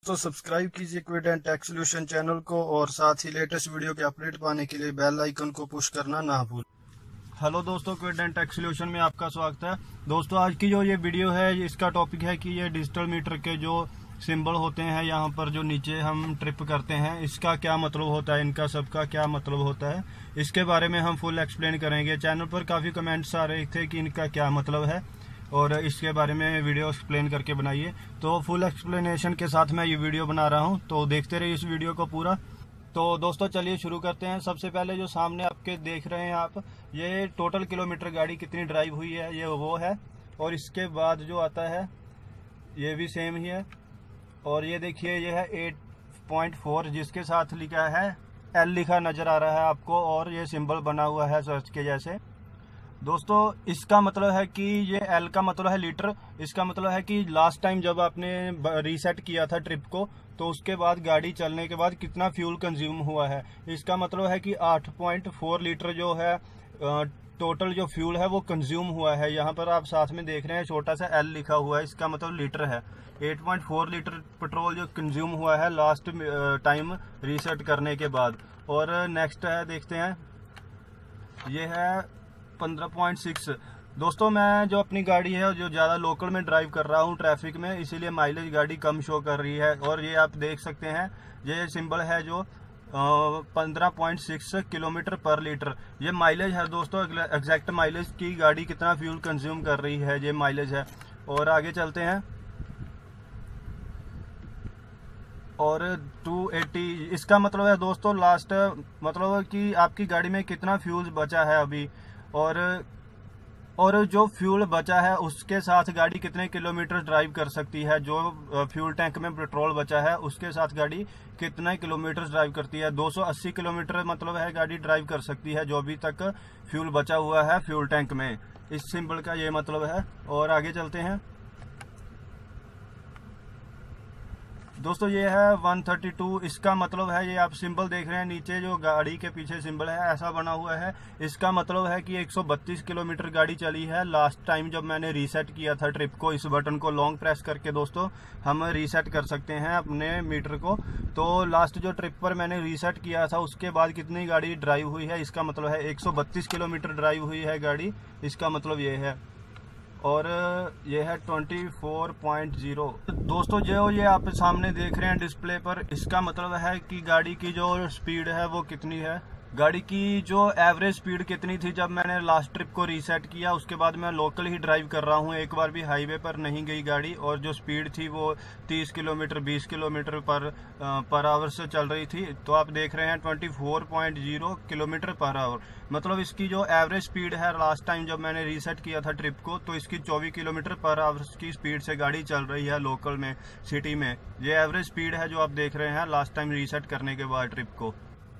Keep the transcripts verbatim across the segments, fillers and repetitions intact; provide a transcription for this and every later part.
तो सब्सक्राइब कीजिए quid and tech solution channel को और साथ ही लेटेस्ट वीडियो के अपडेट पाने के लिए बेल आइकन को पुश करना ना भूलें। हेलो दोस्तों, क्विड एंड टेक सॉल्यूशन में आपका स्वागत है। दोस्तों आज की जो ये वीडियो है इसका टॉपिक है कि ये डिजिटल मीटर के जो सिंबल होते हैं यहाँ पर जो नीचे हम ट्रिप करते हैं, इसका क्या मतलब होता है, इनका सबका क्या मतलब होता है, इसके बारे में हम फुल एक्सप्लेन करेंगे। चैनल पर काफ़ी कमेंट्स आ रहे थे कि इनका क्या मतलब है और इसके बारे में वीडियो एक्सप्लेन करके बनाइए। तो फुल एक्सप्लेनेशन के साथ मैं ये वीडियो बना रहा हूँ, तो देखते रहिए इस वीडियो को पूरा। तो दोस्तों चलिए शुरू करते हैं। सबसे पहले जो सामने आपके देख रहे हैं आप, ये टोटल किलोमीटर गाड़ी कितनी ड्राइव हुई है ये वो है, और इसके बाद जो आता है ये भी सेम ही है, और ये देखिए ये है एट पॉइंट फोर जिसके साथ लिखा है एल लिखा नज़र आ रहा है आपको, और ये सिंबल बना हुआ है सर्च के जैसे। दोस्तों इसका मतलब है कि ये एल का मतलब है लीटर, इसका मतलब है कि लास्ट टाइम जब आपने रीसेट किया था ट्रिप को तो उसके बाद गाड़ी चलने के बाद कितना फ्यूल कंज्यूम हुआ है। इसका मतलब है कि आठ पॉइंट चार लीटर जो है टोटल जो फ्यूल है वो कंज्यूम हुआ है। यहाँ पर आप साथ में देख रहे हैं छोटा सा एल लिखा हुआ है, इसका मतलब लीटर है। आठ पॉइंट चार लीटर पेट्रोल जो कंज्यूम हुआ है लास्ट टाइम रीसेट करने के बाद। और नेक्स्ट है देखते हैं, ये है पंद्रह पॉइंट छह। दोस्तों मैं जो अपनी गाड़ी है जो ज़्यादा लोकल में ड्राइव कर रहा हूँ ट्रैफिक में, इसीलिए माइलेज गाड़ी कम शो कर रही है। और ये आप देख सकते हैं ये सिंबल है जो पंद्रह पॉइंट छह किलोमीटर पर लीटर, ये माइलेज है दोस्तों। एग्जैक्ट माइलेज की गाड़ी कितना फ्यूल कंज्यूम कर रही है ये माइलेज है। और आगे चलते हैं, और दो सौ अस्सी इसका मतलब है दोस्तों लास्ट मतलब कि आपकी गाड़ी में कितना फ्यूल बचा है अभी, और और जो फ्यूल बचा है उसके साथ गाड़ी कितने किलोमीटर ड्राइव कर सकती है। जो फ्यूल टैंक में पेट्रोल बचा है उसके साथ गाड़ी कितने किलोमीटर ड्राइव करती है। दो सौ अस्सी किलोमीटर मतलब है गाड़ी ड्राइव कर सकती है जो अभी तक फ्यूल बचा हुआ है फ्यूल टैंक में। इस सिंबल का ये मतलब है। और आगे चलते हैं दोस्तों, ये है एक सौ बत्तीस, इसका मतलब है ये आप सिंबल देख रहे हैं नीचे जो गाड़ी के पीछे सिंबल है ऐसा बना हुआ है, इसका मतलब है कि एक सौ बत्तीस किलोमीटर गाड़ी चली है लास्ट टाइम जब मैंने रीसेट किया था ट्रिप को। इस बटन को लॉन्ग प्रेस करके दोस्तों हम रीसेट कर सकते हैं अपने मीटर को। तो लास्ट जो ट्रिप पर मैंने रीसेट किया था उसके बाद कितनी गाड़ी ड्राइव हुई है, इसका मतलब है एक सौ बत्तीस किलोमीटर ड्राइव हुई है गाड़ी, इसका मतलब ये है। और ये है चौबीस पॉइंट शून्य। दोस्तों जो ये आप सामने देख रहे हैं डिस्प्ले पर, इसका मतलब है कि गाड़ी की जो स्पीड है वो कितनी है। गाड़ी की जो एवरेज स्पीड कितनी थी जब मैंने लास्ट ट्रिप को रीसेट किया, उसके बाद मैं लोकल ही ड्राइव कर रहा हूँ, एक बार भी हाईवे पर नहीं गई गाड़ी। और जो स्पीड थी वो तीस किलोमीटर बीस किलोमीटर पर पर आवर से चल रही थी। तो आप देख रहे हैं चौबीस पॉइंट शून्य किलोमीटर पर आवर, मतलब इसकी जो एवरेज स्पीड है लास्ट टाइम जब मैंने रीसेट किया था ट्रिप को तो इसकी चौबीस किलोमीटर पर आवर की स्पीड से गाड़ी चल रही है लोकल में सिटी में। ये एवरेज स्पीड है जो आप देख रहे हैं लास्ट टाइम रीसेट करने के बाद ट्रिप को।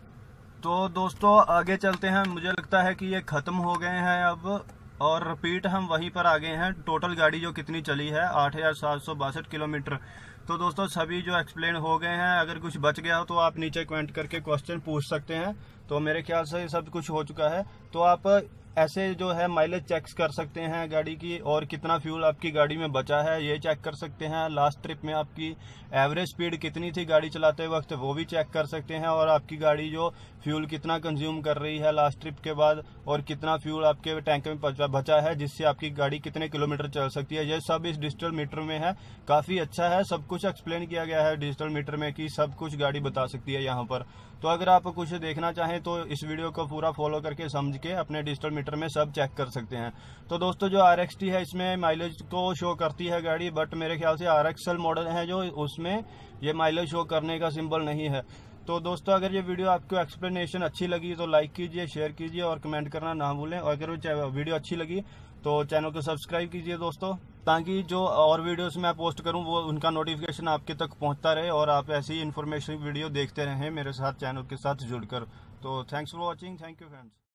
तो दोस्तों आगे चलते हैं, मुझे लगता है कि ये ख़त्म हो गए हैं अब, और रिपीट हम वहीं पर आ गए हैं। टोटल गाड़ी जो कितनी चली है आठ हज़ार सात सौ बासठ किलोमीटर। तो दोस्तों सभी जो एक्सप्लेन हो गए हैं, अगर कुछ बच गया हो तो आप नीचे कमेंट करके क्वेश्चन पूछ सकते हैं। तो मेरे ख्याल से सब कुछ हो चुका है। तो आप ऐसे जो है माइलेज चेक कर सकते हैं गाड़ी की, और कितना फ्यूल आपकी गाड़ी में बचा है ये चेक कर सकते हैं। लास्ट ट्रिप में आपकी एवरेज स्पीड कितनी थी गाड़ी चलाते वक्त वो भी चेक कर सकते हैं, और आपकी गाड़ी जो फ्यूल कितना कंज्यूम कर रही है लास्ट ट्रिप के बाद, और कितना फ्यूल आपके टैंक में बचा है जिससे आपकी गाड़ी कितने किलोमीटर चल सकती है। ये सब इस डिजिटल मीटर में है, काफ़ी अच्छा है, सब कुछ एक्सप्लेन किया गया है डिजिटल मीटर में कि सब कुछ गाड़ी बता सकती है यहाँ पर। तो अगर आप कुछ देखना चाहें तो इस वीडियो को पूरा फॉलो करके समझ के अपने डिजिटल मीटर में सब चेक कर सकते हैं। तो दोस्तों जो आर एक्स टी है इसमें माइलेज को शो करती है गाड़ी, बट मेरे ख्याल से आर एक्स एल मॉडल है जो उसमें ये माइलेज शो करने का सिंबल नहीं है। तो दोस्तों अगर ये वीडियो आपको एक्सप्लेनेशन अच्छी लगी तो लाइक कीजिए, शेयर कीजिए और कमेंट करना ना भूलें। और अगर वीडियो अच्छी लगी तो चैनल को सब्सक्राइब कीजिए दोस्तों, ताकि जो और वीडियोस मैं पोस्ट करूं वो उनका नोटिफिकेशन आपके तक पहुंचता रहे और आप ऐसी इन्फॉर्मेशन वीडियो देखते रहें मेरे साथ चैनल के साथ जुड़कर। तो thanks for watching, thank you friends.